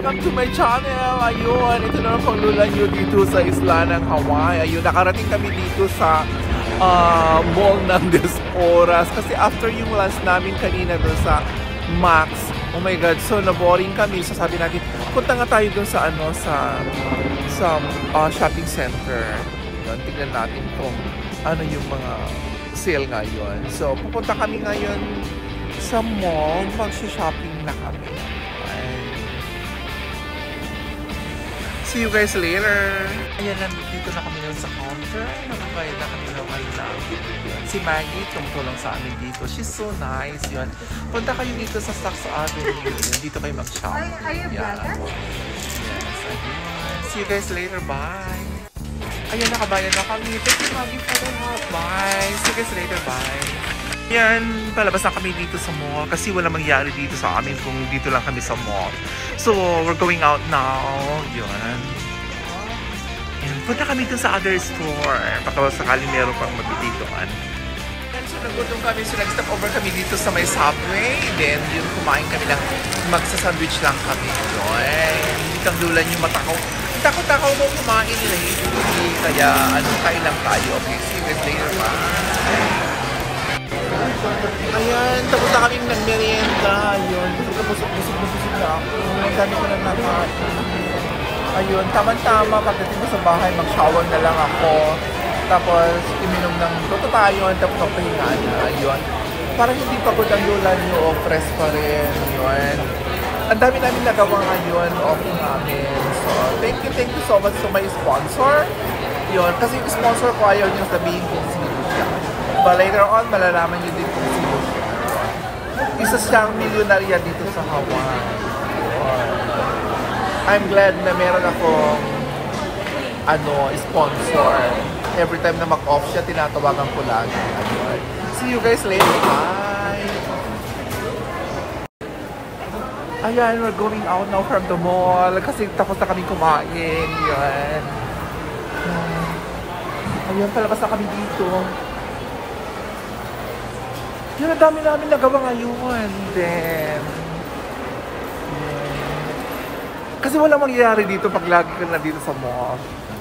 Welcome to my channel! Ayun, ito na ang panglula nyo dito sa isla ng Hawaii. Ayun, nakarating kami dito sa mall ng Oras. Kasi after yung lunch namin kanina doon sa Max, oh my God, so na-boring kami. So sabi natin, punta nga tayo doon sa shopping center. Ayun, tignan natin kung ano yung mga sale ngayon. So pupunta kami ngayon sa mall, mag-shopping na kami. See you guys later! Ayan, nandito na kami sa counter. Nagbayad na kami ng si Maggie, tumutulong sa amin dito. She's so nice, yun. Punta kayo dito sa Saks Avenue. Dito kayo mag-shop. Are you brother? Yes, ayun. See you guys later, bye! Ayan, nakabayad na kami. Thank you, Maggie, for the help. Bye! See you guys later, bye! Yan, palabas na kami dito sa mall kasi wala mangyari dito sa amin kung dito lang kami sa mall. So, we're going out now. Yun. Yan, punta kami dun sa other store. Baka sakaling meron pang mabitituan. So, nagutom kami. So, nag-stop over kami dito sa may Subway. Then, yun, kumain kami lang. Magsa-sandwich lang kami. Yun. Hindi kang dulan yung matakaw. Takot-takaw mo kumain nila. Hindi. Kaya, kain lang tayo. Okay, see you guys later. Bye! Ayan, tapos na kaming nag-merienda. Ayun, busog na ako. Ang dami ko na nakain. Ayun, tama-tama. Pagdating ko sa bahay, mag-shower na lang ako. Tapos, iminom ng toto tayo. Tapos, magpahinga na. Ayun. Parang hindi pagod ang lula nyo o fresh pa rin. Ayun. Ang dami namin nagawa ngayon. Okay namin. So, thank you so much to my sponsor. Ayun, kasi yung sponsor ko ayaw nyo sabihin kung sino siya. But later on, malalaman nyo din kung sino siya. Isa siyang milyonarya dito sa Hawaii. I'm glad na meron akong sponsor. Every time na mag-off siya, tinatawagan ko lagi. See you guys later. Bye! Ayan, we're going out now from the mall. Kasi tapos na kami kumain. Yan. Ayan, palabas na kami dito. Yun, ang dami namin nagawa ngayon. Then, kasi wala mangyayari dito pag lagi ka na dito sa mall.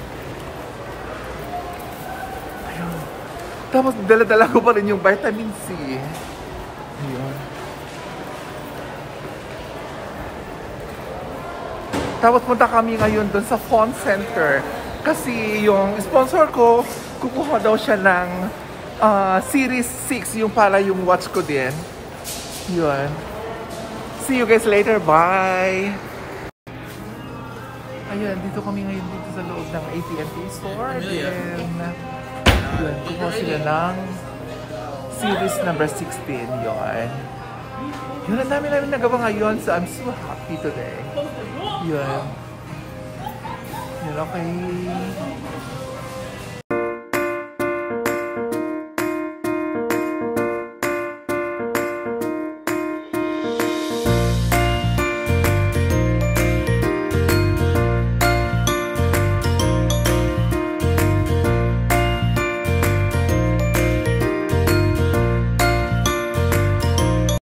Ayun. Tapos, dala-dala ko pa rin yung vitamin C. Ayun. Tapos, punta kami ngayon doon sa phone center. Kasi yung sponsor ko, kukuha daw siya ng Series 6, yung para yung watch ko din. Yun. See you guys later. Bye! Ayun, dito kami ngayon dito sa loob ng AT&T store. Then, yun, kukuha sila ng Series number 16. Yun. Yun, ang dami namin nagawa ngayon. So, I'm so happy today. Yun. Yun, okay.